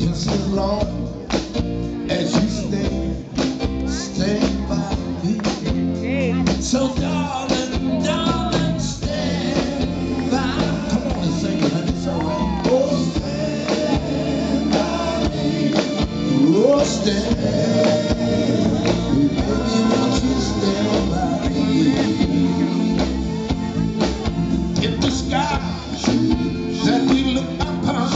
just as long as you stand by me. So darling, darling, stand by. Come on and sing it, honey, it's alright. Oh, stand by me. Oh, stand. Baby, won't you stand by me? In the sky that we look upon,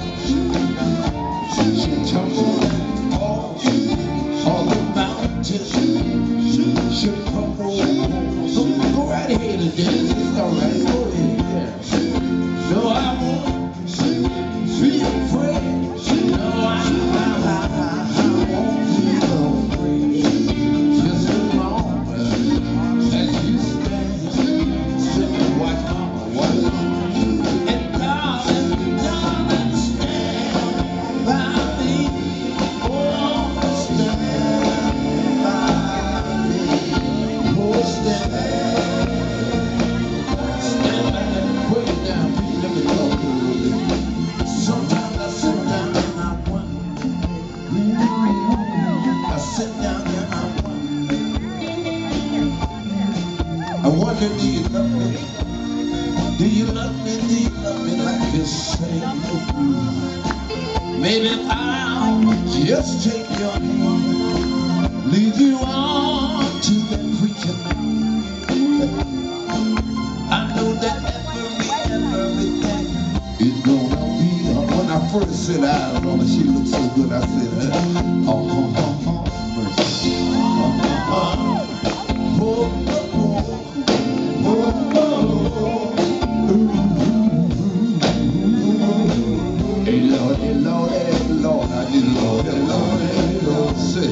she tumbles all the mountains should crumble. So go right ahead and dance, it's alright, go ahead, yeah. No, I won't be afraid. No, I won't be afraid. Just as long as you stand and watch mama, watch mama. And darling, darling, stand by me. Oh, stand by me. Oh, stand back and put it down. Please let me talk to you. Sometimes I sit down and I wonder. I sit down and I wonder, do you love me? Do you love me? Do you love me like you say? Maybe I'll just take your hand, lead you on to that preacher man. I know that everything is gonna be. When I first set eyes on her, she looked so good. I said, mercy. Hey Lord, hey Lord, hey Lord, I did Lord, hey Lord, hey Lord, say,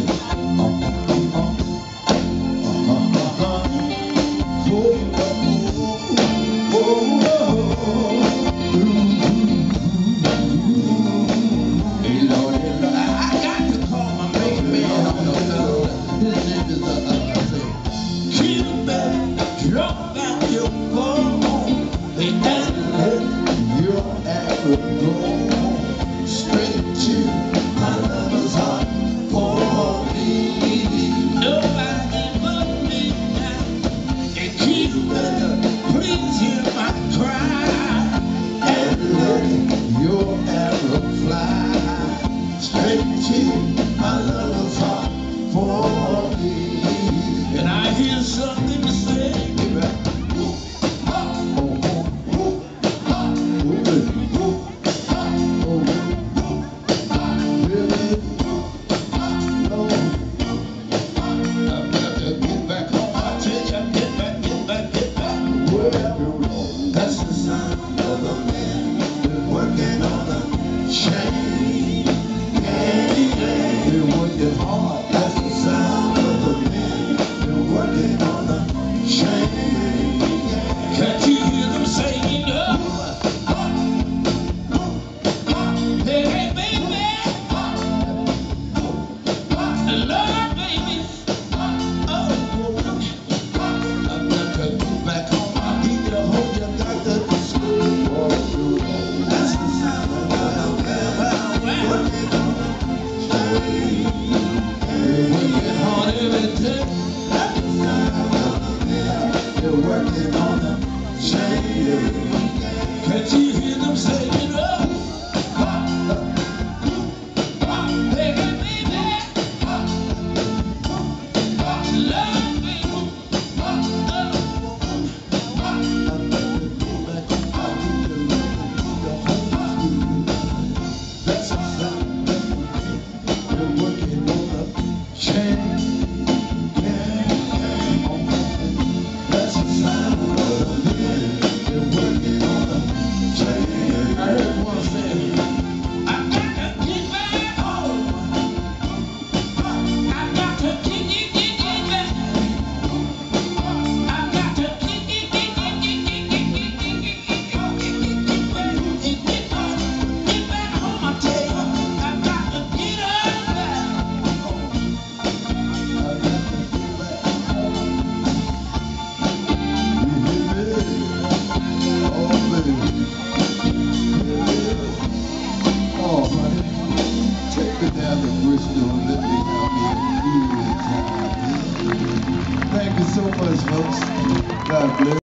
hey Lord, hey Lord, I got to call my main man on the phone. His name is Cupid, drop out your phone, and let your arrow go straight to my lover's heart for me. Nobody but me now. And Cupid, please hear my cry, and let your arrow fly straight to my lover's heart for me. And I hear something to say. That's the sound of a man working on a chain. And he's working hard. God bless.